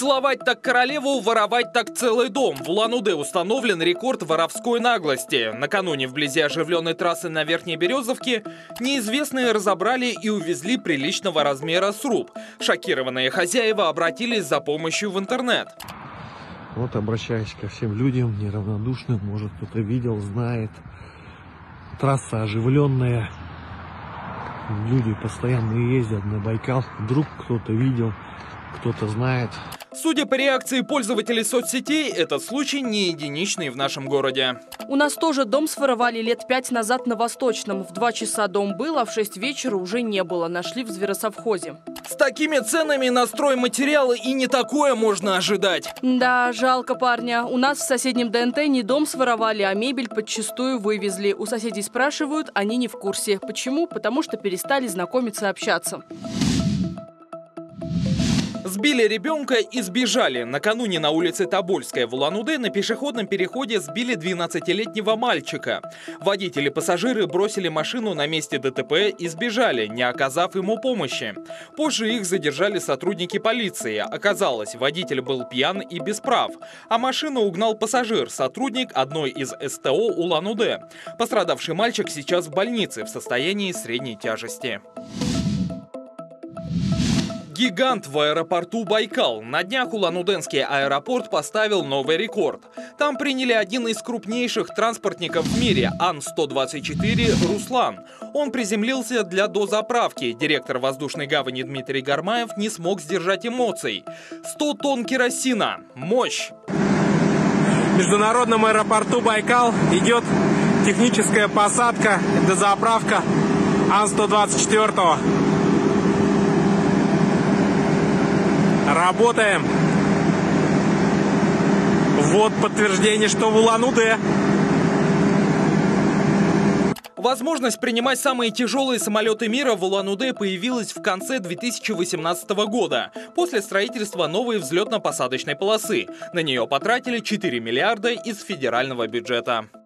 Целовать так королеву, воровать так целый дом. В Улан-Удэ установлен рекорд воровской наглости. Накануне вблизи оживленной трассы на Верхней Березовке неизвестные разобрали и увезли приличного размера сруб. Шокированные хозяева обратились за помощью в интернет. Вот обращаюсь ко всем людям неравнодушным, может кто-то видел, знает. Трасса оживленная, люди постоянно ездят на Байкал. Вдруг кто-то видел, кто-то знает. Судя по реакции пользователей соцсетей, этот случай не единичный в нашем городе. У нас тоже дом своровали лет 5 назад на Восточном. В 2 часа дом был, а в 6 вечера уже не было. Нашли в зверосовхозе. С такими ценами на стройматериалы и не такое можно ожидать. Да, жалко парня. У нас в соседнем ДНТ не дом своровали, а мебель подчистую вывезли. У соседей спрашивают, они не в курсе. Почему? Потому что перестали знакомиться и общаться. Сбили ребенка и сбежали. Накануне на улице Тобольская в Улан-Удэ на пешеходном переходе сбили 12-летнего мальчика. Водители и пассажиры бросили машину на месте ДТП и сбежали, не оказав ему помощи. Позже их задержали сотрудники полиции. Оказалось, водитель был пьян и без прав, а машину угнал пассажир, сотрудник одной из СТО Улан-Удэ. Пострадавший мальчик сейчас в больнице в состоянии средней тяжести. Гигант в аэропорту Байкал. На днях Улан-Удэнский аэропорт поставил новый рекорд. Там приняли один из крупнейших транспортников в мире – Ан-124 «Руслан». Он приземлился для дозаправки. Директор воздушной гавани Дмитрий Гармаев не смог сдержать эмоций. 100 тонн керосина. Мощь! В международном аэропорту Байкал идет техническая посадка, дозаправка Ан-124. Работаем. Вот подтверждение, что в Улан-Удэ. Возможность принимать самые тяжелые самолеты мира в Улан-Удэ появилась в конце 2018 года, после строительства новой взлетно-посадочной полосы. На нее потратили 4 миллиарда из федерального бюджета.